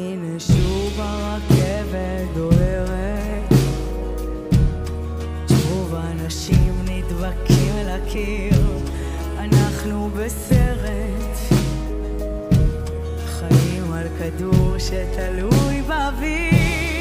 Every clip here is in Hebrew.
הנה שוב הרכבת דוהרת, שוב אנשים נדבקים אל הקיר, אנחנו בסרט, חיים על כדור שתלוי באוויר.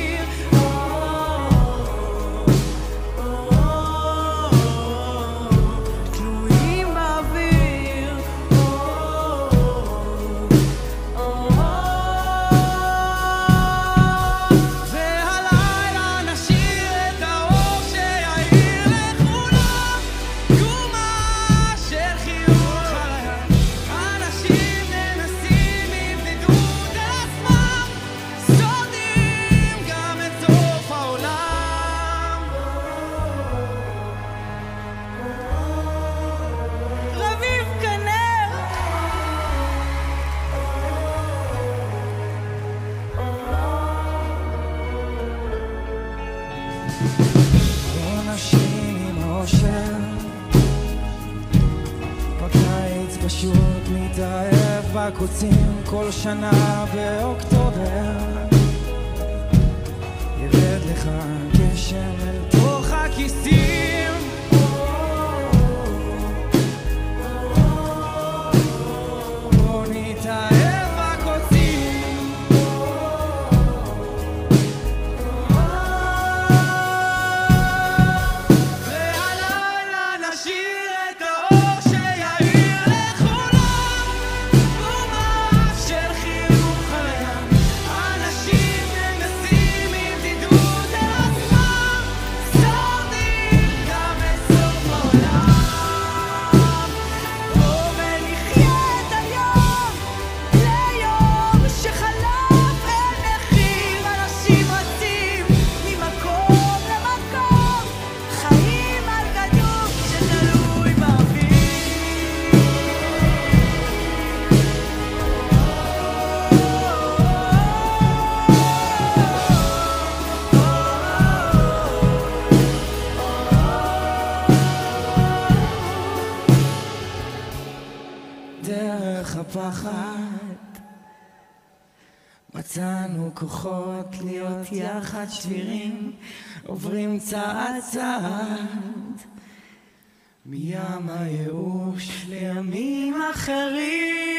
פשוט מתאהב בקוצים כל שנה באוקטובר, ירד לך גשם אל תוך הכיסים, בוא נתאהב בקוצים, והלילה נשאיר את האור שיעיר לכולם תרומה של חיוך על הים. אנשים מנסים עם בדידות אל עצמם, שורדים גם את סוף העולם. בוא ונחיה את היום ליום שחלף, אין מחיר. אנשים רצים ממקום למקום, חיים על כדור שתלוי באוויר. דרך הפחד מצאנו כוחות להיות יחד שבירים, עוברים צעד צעד מים הייאוש לימים אחרים.